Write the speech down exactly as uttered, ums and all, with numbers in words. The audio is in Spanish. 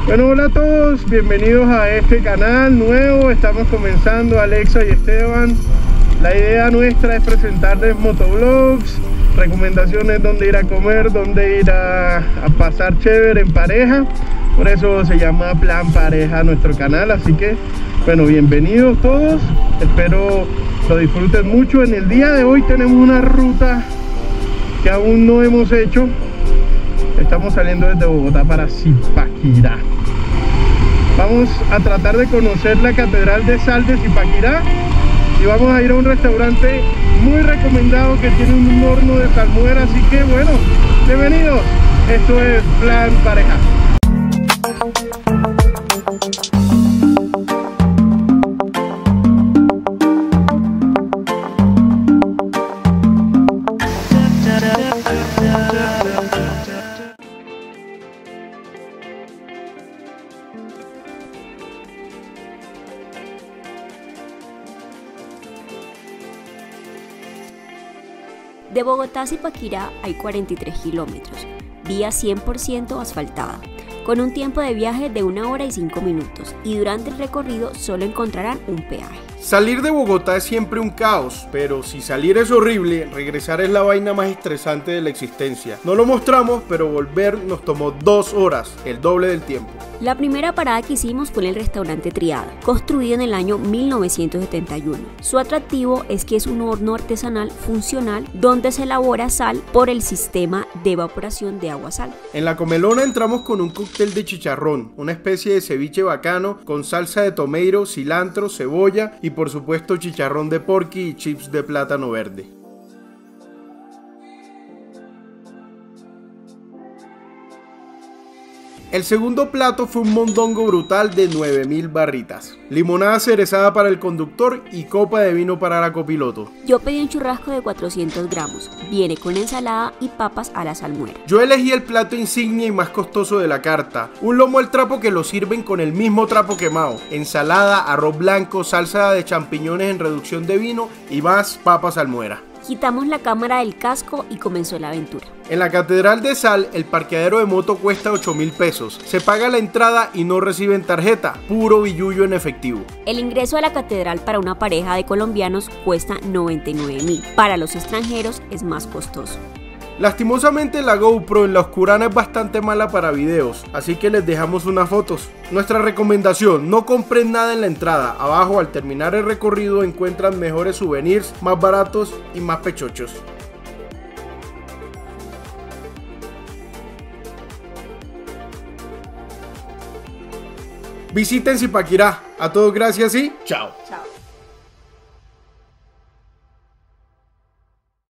Bueno, hola a todos, bienvenidos a este canal nuevo. Estamos comenzando, Alexa y Esteban. La idea nuestra es presentarles motovlogs, recomendaciones dónde ir a comer, dónde ir a, a pasar chévere en pareja. Por eso se llama Plan Pareja nuestro canal. Así que, bueno, bienvenidos todos. Espero lo disfruten mucho. En el día de hoy tenemos una ruta que aún no hemos hecho. Estamos saliendo desde Bogotá para Zipaquirá. Vamos a tratar de conocer la Catedral de Sal de Zipaquirá y vamos a ir a un restaurante muy recomendado que tiene un horno de salmuera. Así que bueno, bienvenidos. Esto es Plan Pareja. De Bogotá a Zipaquirá hay cuarenta y tres kilómetros, vía cien por ciento asfaltada, con un tiempo de viaje de una hora y cinco minutos, y durante el recorrido solo encontrarán un peaje. Salir de Bogotá es siempre un caos, pero si salir es horrible, regresar es la vaina más estresante de la existencia. No lo mostramos, pero volver nos tomó dos horas, el doble del tiempo. La primera parada que hicimos fue en el restaurante Triada, construido en el año mil novecientos setenta y uno. Su atractivo es que es un horno artesanal funcional donde se elabora sal por el sistema de evaporación de agua-sal. En la comelona entramos con un cóctel de chicharrón, una especie de ceviche bacano con salsa de tomeiro, cilantro, cebolla y por supuesto chicharrón de porky y chips de plátano verde. El segundo plato fue un mondongo brutal de nueve mil barritas, limonada cerezada para el conductor y copa de vino para la copiloto. Yo pedí un churrasco de cuatrocientos gramos, viene con ensalada y papas a la salmuera. Yo elegí el plato insignia y más costoso de la carta, un lomo al trapo que lo sirven con el mismo trapo quemado, ensalada, arroz blanco, salsa de champiñones en reducción de vino y más papas salmuera. Quitamos la cámara del casco y comenzó la aventura. En la Catedral de Sal, el parqueadero de moto cuesta ocho mil pesos. Se paga la entrada y no reciben tarjeta, puro billullo en efectivo. El ingreso a la catedral para una pareja de colombianos cuesta noventa y nueve mil. Para los extranjeros es más costoso. Lastimosamente la GoPro en la oscurana es bastante mala para videos, así que les dejamos unas fotos. Nuestra recomendación: no compren nada en la entrada. Abajo, al terminar el recorrido, encuentran mejores souvenirs, más baratos y más pechochos. Visiten Zipaquirá. A todos gracias y chao. Chao.